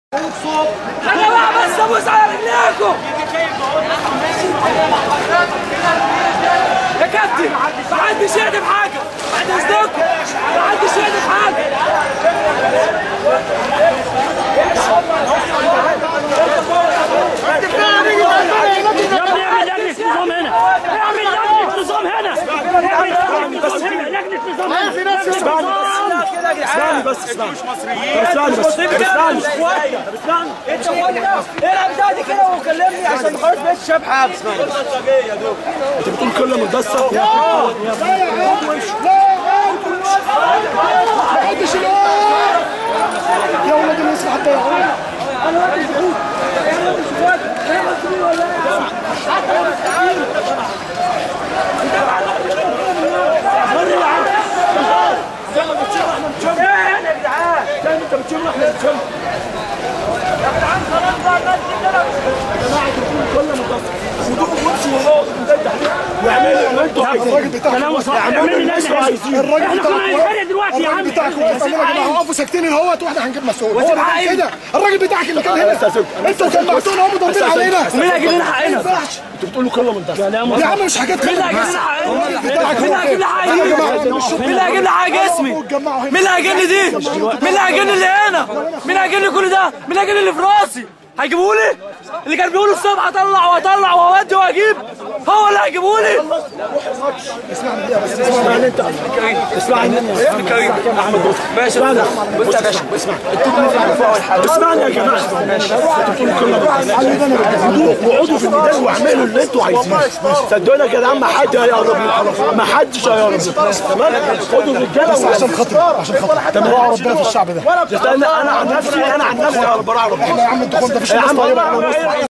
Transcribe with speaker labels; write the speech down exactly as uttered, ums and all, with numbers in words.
Speaker 1: انا بقى بس ابوس على رجليكم يا كابتن. ما حدش يهدم حاجه بعد اذنكم، ما حدش يهدم حاجه. يا ابني اعمل لجنه نظام هنا، اعمل لجنه نظام هنا، اعمل لجنه نظام هنا.
Speaker 2: اسمعني بس اسمعني اسمعني بس اسمعني اسمعني
Speaker 1: انت العب بتاعتي كده وكلمني عشان خلاص بقيت شاب حاجه. اسمعني
Speaker 2: انت بتقول كل من بس اه
Speaker 3: لا يا عم ما حدش يا ولاد الناس حتى يعرفوا
Speaker 1: انا واقف بعيد انا مش واقف انا مسؤول ولا ايه يا جدعان؟
Speaker 2: انت بتشم احنا بنشم
Speaker 1: يا جدعان خلاص بقى الناس دي كده
Speaker 2: يا جماعه تقول كل من بس خدوهم وامشوا وراهم واعملوا اللي انتوا عايزينه.
Speaker 3: الراجل بتاعكم
Speaker 2: اعملوا اللي انتوا عايزينه.
Speaker 3: الراجل بتاعكم
Speaker 1: دلوقتي يا عم
Speaker 3: الراجل بتاعكم هيقفوا ساكتين اهوت واحنا هنجيب مسؤول. هو ده كده الراجل بتاعك اللي كان هنا انتوا جمعتونا هم ضاربين علينا.
Speaker 1: مين هيجيب لنا حقنا؟
Speaker 3: ما ينفعش
Speaker 2: انتوا بتقولوا كل من بس
Speaker 3: يا عم مش حاجات كده.
Speaker 1: مين اللي هيجيب لنا حقنا؟
Speaker 3: مين
Speaker 1: مين هيجيب لنا حقنا؟ مين اللي هيجيب لي حاجه اسمي؟ مين اللي هيجيب لي دي؟ مين اللي هيجيب لي اللي هنا؟ مين هيجيب لي كل ده؟ مين هيجيب لي اللي في راسي؟ هيجيبوا لي؟ اللي كان بيقولوا الصبح اطلع واطلع واودي واجيب هو اللي هيجيبوا لي؟
Speaker 3: اسمعني بس اسمعني
Speaker 2: انت اسمعني
Speaker 1: يا ابن كريم ماشي بص يا باشا اسمعني
Speaker 2: اسمعني يا جماعه انتوا بتقولوا كل من بس وقعدوا في الميدان واعملوا اللي انتوا عايزينه. صدقوني يا جدعان ما حد هيقرب لي، ما حدش هيقرب لي. تمام خدوا الرجاله
Speaker 3: عشان خاطر عشان خاطر تمام ربنا في الشعب ده.
Speaker 2: انا انا عن نفسي انا عن نفسي براعي ربنا.
Speaker 3: يا عم انتوا كنتوا في
Speaker 2: يا عم
Speaker 3: الناس طيبه.